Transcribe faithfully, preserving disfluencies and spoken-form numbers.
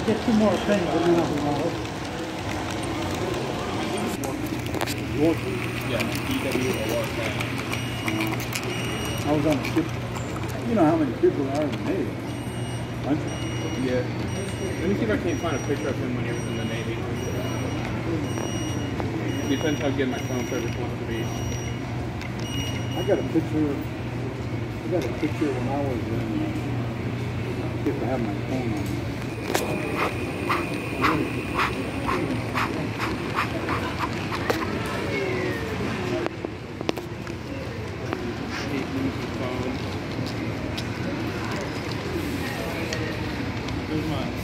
get two more things. What do you want tomorrow? Yeah, D W O R K. I was on the ship. You know how many people are in the Navy? Hundred. Yeah. Let me see if I can find a picture of him when he was in the Navy. Depends how good my phone service wants to be. I got a picture. I got a picture when I was in. Uh, if I have my phone on. Here's my